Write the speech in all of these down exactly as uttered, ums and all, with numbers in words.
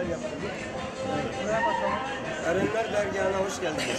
neler yapıyoruz? Buraya bakalım. Erenler Dergahı'na hoş geldiniz.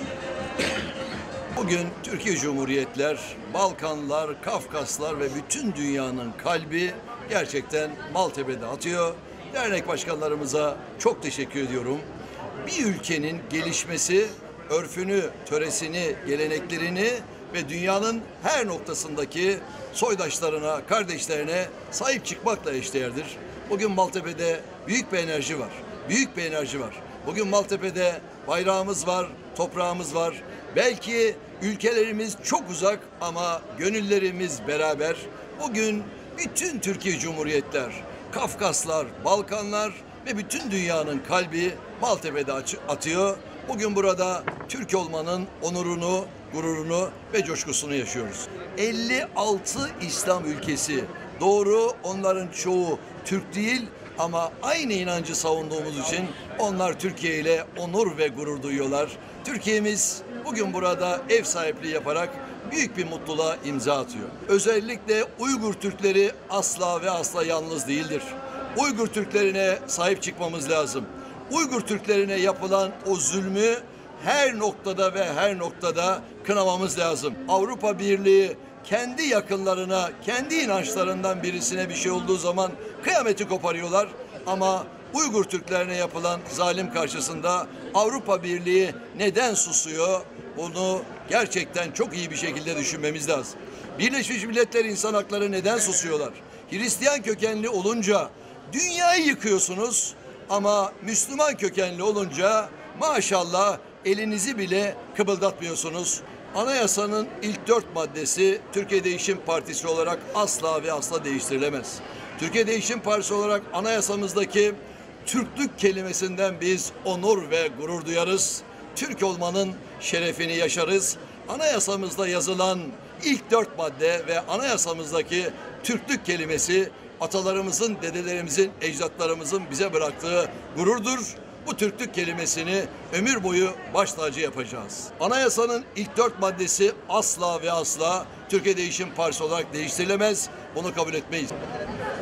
Bugün Türkiye Cumhuriyetler, Balkanlar, Kafkaslar ve bütün dünyanın kalbi gerçekten Maltepe'de atıyor. Dernek başkanlarımıza çok teşekkür ediyorum. Bir ülkenin gelişmesi, örfünü, töresini, geleneklerini ve dünyanın her noktasındaki soydaşlarına, kardeşlerine sahip çıkmakla eşdeğerdir. Bugün Maltepe'de büyük bir enerji var. Büyük bir enerji var. Bugün Maltepe'de bayrağımız var, toprağımız var. Belki ülkelerimiz çok uzak ama gönüllerimiz beraber. Bugün bütün Türkiye Cumhuriyetler, Kafkaslar, Balkanlar ve bütün dünyanın kalbi Maltepe'de atıyor. Bugün burada Türk olmanın onurunu, gururunu ve coşkusunu yaşıyoruz. elli altı İslam ülkesi, doğru onların çoğu Türk değil ama aynı inancı savunduğumuz için onlar Türkiye ile onur ve gurur duyuyorlar. Türkiye'miz bugün burada ev sahipliği yaparak büyük bir mutluluğa imza atıyor. Özellikle Uygur Türkleri asla ve asla yalnız değildir. Uygur Türklerine sahip çıkmamız lazım. Uygur Türklerine yapılan o zulmü her noktada ve her noktada kınamamız lazım. Avrupa Birliği kendi yakınlarına, kendi inançlarından birisine bir şey olduğu zaman kıyameti koparıyorlar. Ama Uygur Türklerine yapılan zalim karşısında Avrupa Birliği neden susuyor? Bunu gerçekten çok iyi bir şekilde düşünmemiz lazım. Birleşmiş Milletler İnsan Hakları neden susuyorlar? Hristiyan kökenli olunca dünyayı yıkıyorsunuz ama Müslüman kökenli olunca maşallah elinizi bile kıpıldatmıyorsunuz. Anayasanın ilk dört maddesi Türkiye Değişim Partisi olarak asla ve asla değiştirilemez. Türkiye Değişim Partisi olarak anayasamızdaki Türklük kelimesinden biz onur ve gurur duyarız. Türk olmanın şerefini yaşarız. Anayasamızda yazılan ilk dört madde ve anayasamızdaki Türklük kelimesi atalarımızın, dedelerimizin, ecdatlarımızın bize bıraktığı gururdur. Bu Türklük kelimesini ömür boyu baş tacı yapacağız. Anayasanın ilk dört maddesi asla ve asla Türkiye Değişim Partisi olarak değiştirilemez. Bunu kabul etmeyiz.